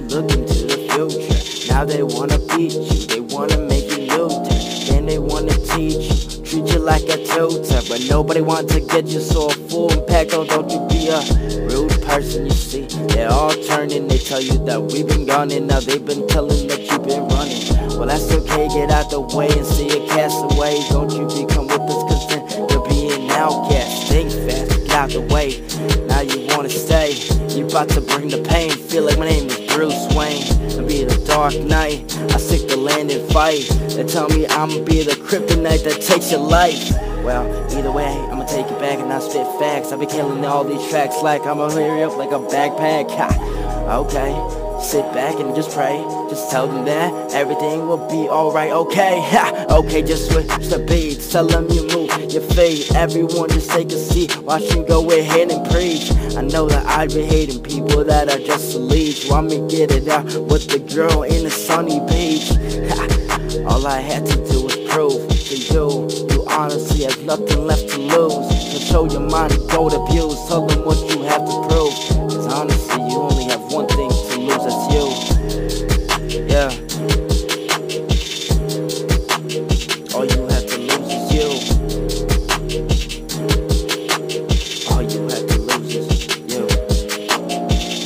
look into the future. Now they wanna beat you, they wanna make you lose. Then they wanna teach you, treat you like a tutor. But nobody wants to get you so a full impact. Oh, don't you be a rude person, you see. They're all turning, they tell you that we've been gone, and now they've been telling that you've been running. Well, that's okay, get out the way and see a castaway. Don't you become with us, cause then you'll be an outcast. Think fast, get out the way, now you wanna stay. You about to bring the pain, feel like my name is Bruce Wayne. I'll be the Dark Knight, I seek the land and fight. They tell me I'ma be the kryptonite that takes your life. Well, either way, I'ma take it back and I spit facts. I've been killing all these tracks like I'ma hurry up like a backpack. Ha, okay, sit back and just pray. Just tell them that everything will be alright, okay? Ha, okay, just switch the beats. Tell them you move your feet. Everyone just take a seat. Watch you go ahead and preach. I know that I've been hating people that are just a leech. Want me get it out with the girl in the sunny beach. Ha, all I had to do was prove to you. You honestly have nothing left to lose. Control your mind and don't abuse. Tell them what you have to